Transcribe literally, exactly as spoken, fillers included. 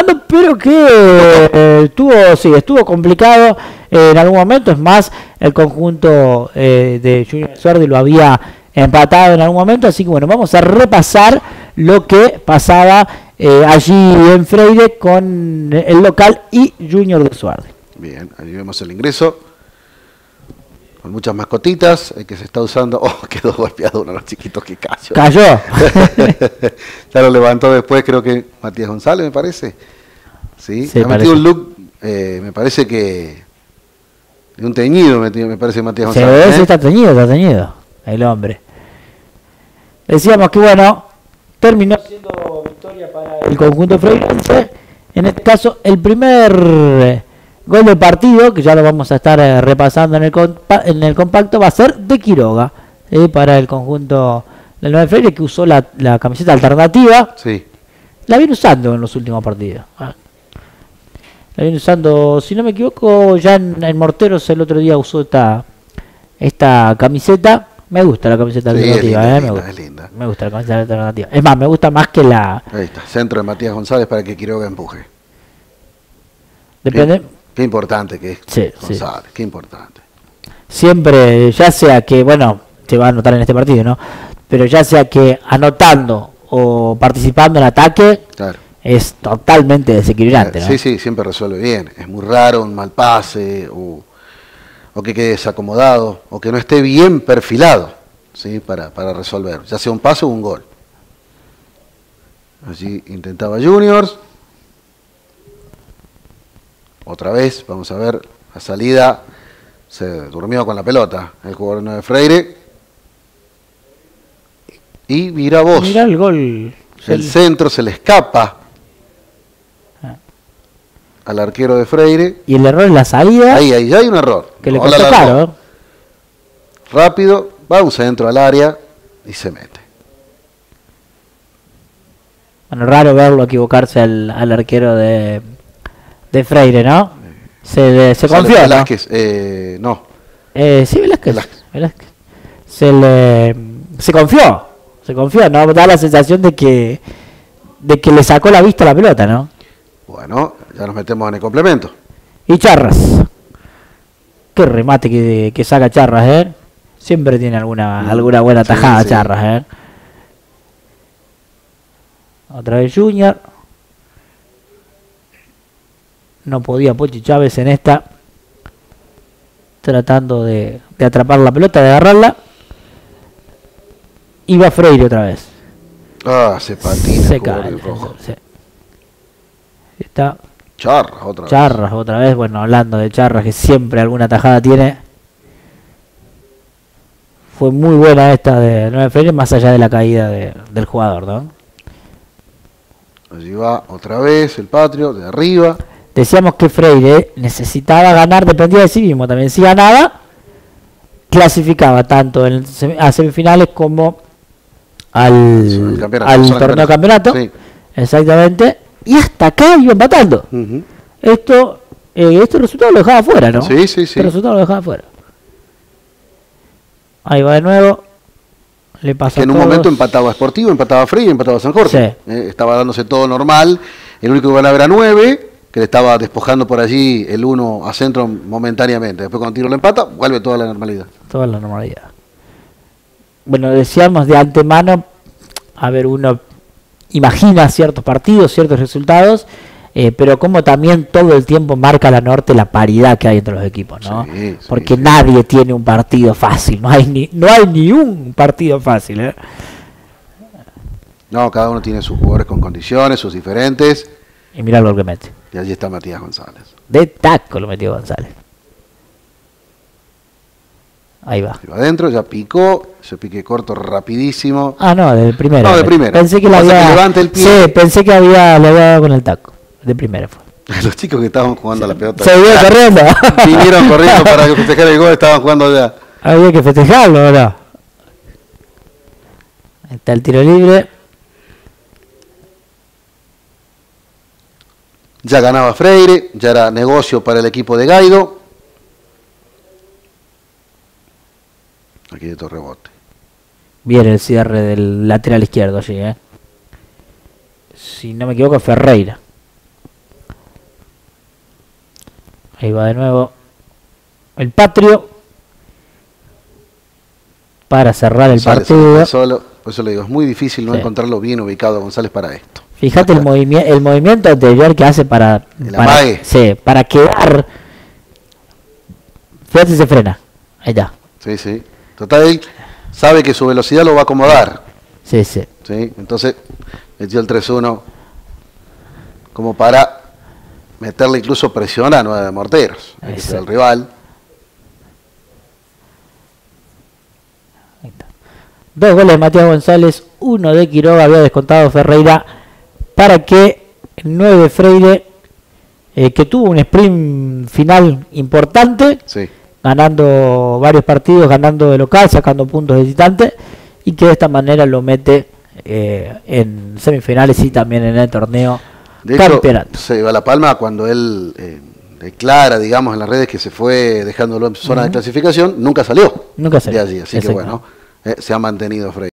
jugando, pero que eh, estuvo, sí, estuvo complicado eh, en algún momento. Es más, el conjunto eh, de Junior Suardi lo había empatado en algún momento. Así que bueno, vamos a repasar lo que pasaba eh, allí en Freire con el local y Junior de Suardi. Bien, ahí vemos el ingreso. Con muchas mascotitas, el que se está usando. Oh, quedó golpeado uno de los chiquitos que cayó. Cayó. Ya lo levantó después, creo que Matías González, me parece. Sí, Sí, ha parece. metido un look, eh, me parece que. De un teñido, me, me parece Matías Se González. ve, ¿eh? sí, está teñido, está teñido. El hombre. Decíamos que bueno, terminó siendo victoria para el conjunto freirense. En este caso, el primer eh, gol del partido, que ya lo vamos a estar eh, repasando en el, compa en el compacto, va a ser de Quiroga, eh, para el conjunto del nueve Freire, que usó la, la camiseta alternativa. Sí. La viene usando en los últimos partidos. Ah. La viene usando, si no me equivoco, ya en, en Morteros el otro día usó esta, esta camiseta. Me gusta la camiseta Sí, alternativa, es linda, eh, es me, linda, gusta. es linda. Me gusta la camiseta alternativa. Es más, me gusta más que la... Ahí está, centro de Matías González para que Quiroga empuje. Depende. Qué, qué importante que es Sí, González, sí. qué importante. Siempre, ya sea que, bueno, se va a anotar en este partido, ¿no? Pero ya sea que anotando o participando en ataque, Claro. es totalmente desequilibrante, ¿no? Sí, sí, siempre resuelve bien. Es muy raro un mal pase o, o que quede desacomodado o que no esté bien perfilado, ¿sí? para, para resolver, ya sea un pase o un gol. Allí intentaba Juniors. Otra vez, vamos a ver, la salida, se durmió con la pelota el jugador nueve Freire. Y mira vos, Mirá el gol. el El- centro se le escapa Ah. al arquero de Freire. Y el error es la salida, Ahí, ahí ya hay un error. que le No la costó largó. caro, ¿eh? Rápido, va un centro al área y se mete. Bueno, raro verlo equivocarse al, al arquero de, de Freire, ¿no? Se, le- se Sale confió, ¿no? Velázquez, eh, no. Eh, sí, Velázquez. Velázquez. Velázquez. Se le se confió, se confió, ¿no? Da la sensación de que de que le sacó la vista a la pelota, ¿no? Bueno, ya nos metemos en el complemento. Y Charras. Qué remate que, que saca Charras, ¿eh? Siempre tiene alguna Mm, alguna buena sí, tajada sí. Charras, ¿eh? Otra vez Junior. No podía Pochi Chávez en esta. Tratando de, de atrapar la pelota, de agarrarla. Y va Freire otra vez. Ah, se patina. Se el jugador cae. del rojo. Sí. Está Charras, otra vez. Charras otra vez. Bueno, hablando de Charras, que siempre alguna tajada tiene. Fue muy buena esta de nueve Freire, más allá de la caída de, del jugador, ¿no? Allí va otra vez el Patrio, de arriba. Decíamos que Freire necesitaba ganar, dependía de sí mismo también. Si ganaba, clasificaba tanto en semi- a semifinales como al, El campeonato, al zona torneo campeonato. Sí. Exactamente. Y hasta acá iba empatando. Ujú. Esto, eh, este resultado lo dejaba fuera, ¿no? Sí, sí, sí. Este resultado lo dejaba fuera. Ahí va de nuevo. Le pasa Que en a un todos. momento empataba Sportivo, empataba Freire, empataba San Jorge. Sí. Eh, estaba dándose todo normal. El único que ganaba era nueve, que le estaba despojando por allí el uno a centro momentáneamente. Después cuando tiro lo empata, vuelve toda la normalidad. Toda la normalidad. Bueno, decíamos de antemano, a ver, uno imagina ciertos partidos, ciertos resultados, eh, pero como también todo el tiempo marca la norte la paridad que hay entre los equipos, ¿no? Sí, sí, Porque sí. nadie tiene un partido fácil, no hay ni, no hay ni un partido fácil, ¿eh? No, cada uno tiene sus jugadores con condiciones, sus diferentes. Y mirá lo que mete. Y allí está Matías González. De taco lo metió González. Ahí va. Y va adentro, ya picó, ese pique corto rapidísimo. Ah, no, del primero. No, de primera. Pensé que la Pasa había. que levanta el pie. Sí, pensé que había, le había dado con el taco. De primera fue. Los chicos que estaban jugando a la pelota Se vio corriendo. vinieron corriendo para festejar el gol, estaban jugando ya. Había que festejarlo, ¿o no? Ahí está el tiro libre. Ya ganaba Freire, ya era negocio para el equipo de Gaido. Aquí de todo rebote. Bien el cierre del lateral izquierdo allí, ¿eh? Si no me equivoco, Ferreira. Ahí va de nuevo el Patrio para cerrar el González, partido. solo, por eso le digo, es muy difícil no Sí. encontrarlo bien ubicado a González para esto. Fíjate el, movimi el movimiento anterior que hace para, El para, amague. sí, para quedar. Fíjate, se frena. Ahí está. Sí, sí. Total, él sabe que su velocidad lo va a acomodar. Sí, sí. ¿Sí? Entonces, metió el tres uno como para meterle incluso presión a Nueve Morteros, que es el rival. Ahí está. Dos goles de Matías González, uno de Quiroga, había descontado Ferreira para que Nueve Freire, eh, que tuvo un sprint final importante, Sí. ganando varios partidos, ganando de local, sacando puntos de visitante, y que de esta manera lo mete eh, en semifinales y también en el torneo De hecho, campeonato. se lleva la palma cuando él eh, declara, digamos, en las redes que se fue dejándolo en zona uh-huh. de clasificación, nunca salió nunca salió de allí, así que bueno, eh, se ha mantenido Freire.